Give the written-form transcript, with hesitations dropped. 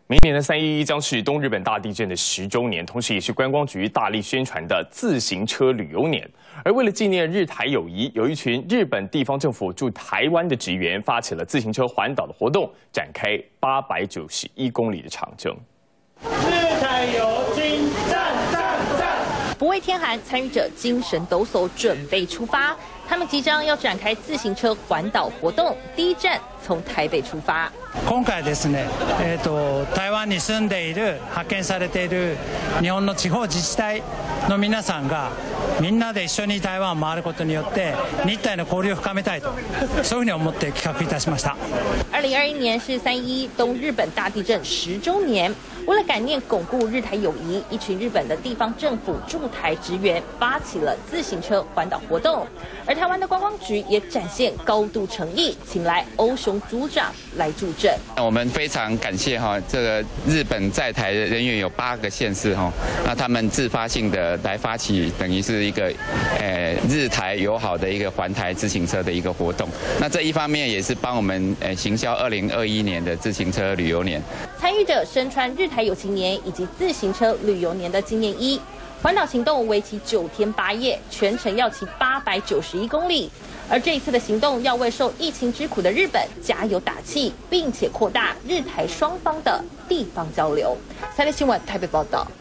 明年的311将是东日本大地震的10周年，同时也是观光局大力宣传的自行车旅游年。而为了纪念日台友谊，有一群日本地方政府驻台湾的职员发起了自行车环岛的活动，展开891公里的长征。 日台友军战！ 不畏天寒，参与者精神抖擞，准备出发。他们即将要展开自行车环岛活动，第一站从台北出发。 今回ですね、台湾に住んでいる派遣されている日本の地方自治体の皆さんがみんなで一緒に台湾を回ることによって日台の交流を深めたいと、そういうふうに思って企画いたしました。 2021年是311东日本大地震10周年。为了感念巩固日台友谊，一群日本的地方政府驻台职员发起了自行车环岛活动，而台湾的观光局也展现高度诚意，请来欧雄组长来助阵。 我们非常感谢这个日本在台的人员有8个县市那他们自发性的来发起，等于是一个日台友好的一个环台自行车的一个活动。那这一方面也是帮我们行销2021年的自行车旅游年。 参与者身穿日台友情年以及自行车旅游年的纪念衣，环岛行动为期9天8夜，全程要骑891公里。而这一次的行动要为受疫情之苦的日本加油打气，并且扩大日台双方的地方交流。3立新闻台北报道。